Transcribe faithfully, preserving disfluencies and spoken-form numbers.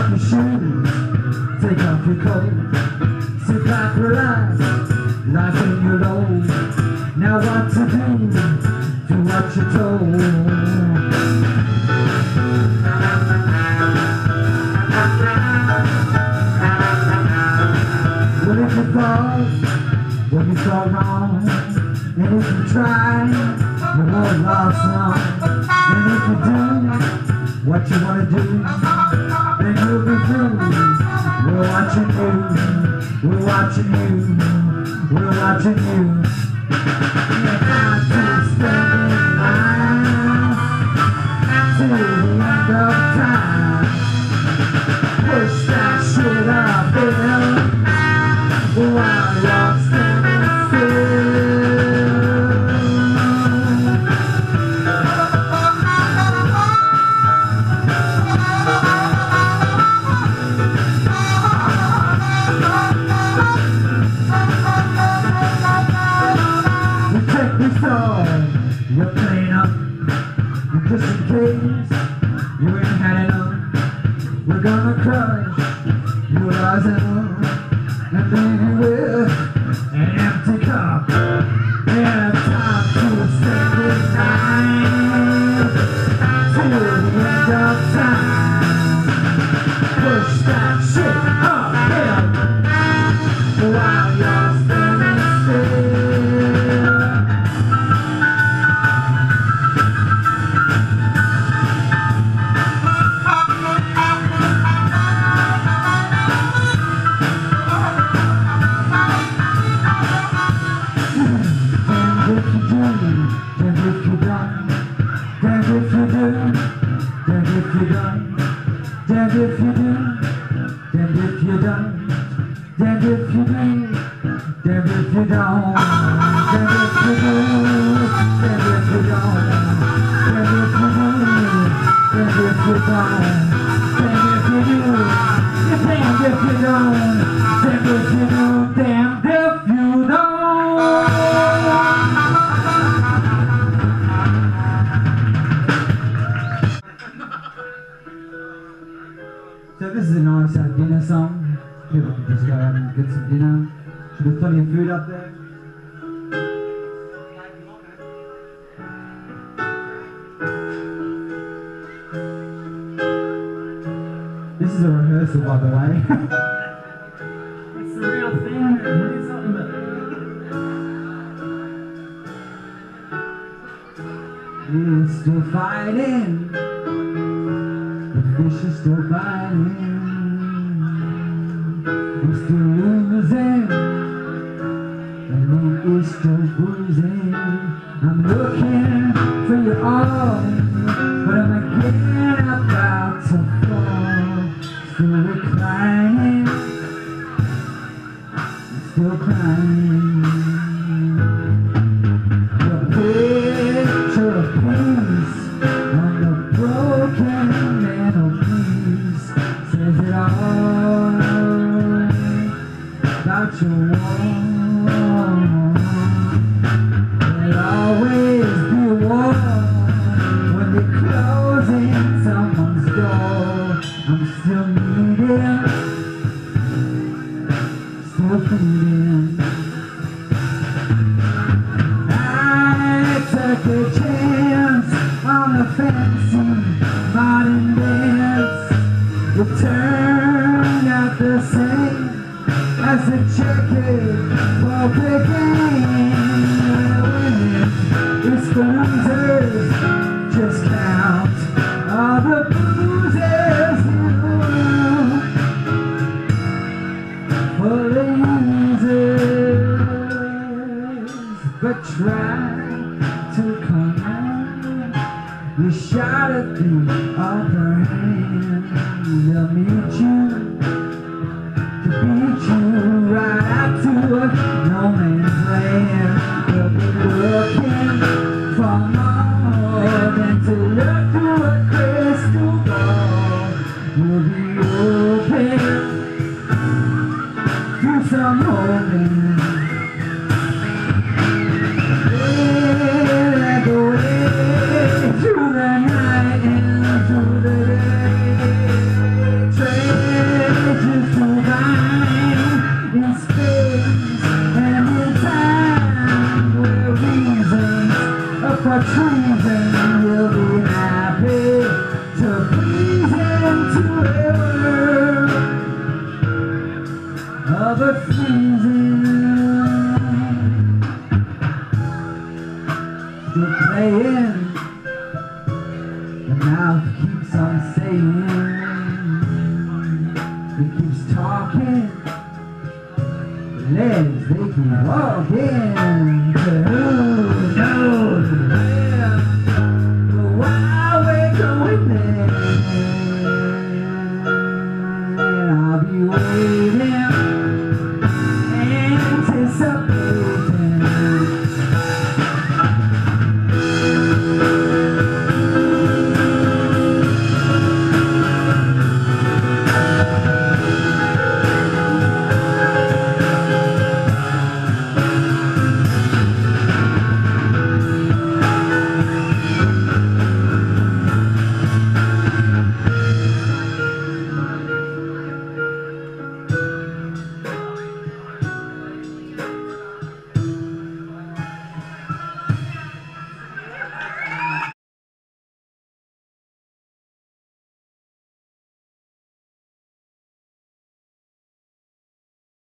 off your shoes, take off your coat, sit back, relax, life in your load. Now what to do, do what you're told. Well, if you fall, well, you fall wrong, and if you try, you won't last long. And if you do what you want to do, then you'll be through. We're watching you, we're watching you, we're watching you. You have to stand in line till the end of time. Push that shit up, baby, while you're standing still. You're playing up, and just in case you ain't had enough, we're gonna crush your eyes up, and leave you with an empty cup. Yeah, time to say goodnight till the end of time. Push that shit uphill while you're standing still. Damned if you do, damned if you don't, damned if you do, damned if you don't, damned if you do, damned if you don't, damned if you do, damned if you don't, damned if you do, damned if you don't, damned if you do, damned if you don't. So this is a nice uh, dinner song. People can just go out and get some dinner. Should have plenty of food up there. This is a rehearsal, by the way. It's the real thing. What are you talking about? We're still fighting. Fish is still biting, I'm still losing, and me is still bruising. I'm looking for you all, but I'm again about to fall. Still reclining, still crying. The picture of peace on the broken mantelpiece says it all about your wall. There'll always be a war when they're closing someone's door. I'm still needing, still feeding. I took a chance on the fancy modern dance. It turned out the same as the chicken ball picking. It's the losers, just count all the bruises in the world for the losers. But try to come out. You shot at the upper hand. They'll meet you to beat you right out to a no man's land. They'll be looking for more than to look through a crystal ball. You'll be open to some holding. Through the night and through the day, train mouth keeps on saying, it keeps talking, the legs they keep walking.